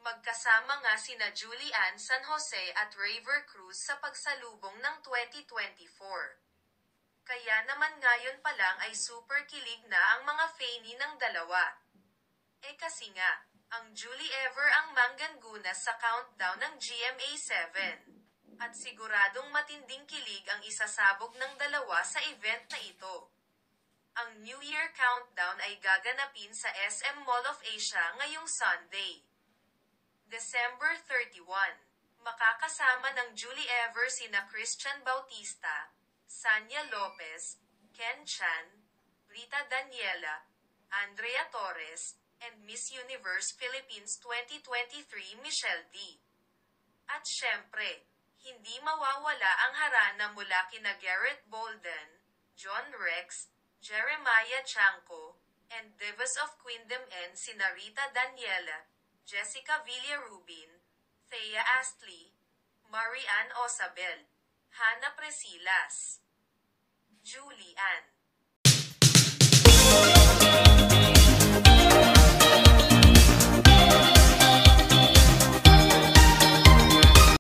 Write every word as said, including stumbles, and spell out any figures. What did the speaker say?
Magkasama nga sina Julian San Jose at Raver Cruz sa pagsalubong ng twenty twenty-four. Kaya naman ngayon pa lang ay super kilig na ang mga fanny ng dalawa. Eh kasi nga, ang Julie Ever ang mangganguna sa countdown ng G M A seven. At siguradong matinding kilig ang isasabog ng dalawa sa event na ito. Ang New Year Countdown ay gaganapin sa S M Mall of Asia ngayong Sunday, December thirty-first. Makakasama ng Julie Ever sina Christian Bautista, Sanya Lopez, Ken Chan, Rita Daniela, Andrea Torres, and Miss Universe Philippines twenty twenty-three Michelle D. At syempre, hindi mawawala ang harana mula kina Garrett Bolden, John Rex, Jeremiah Chanco, and Divas of Queendom and sina Rita Daniela, Jessica Villarubin, Thea Astley, Marianne Osabel, Hannah Presilas, Julie Ann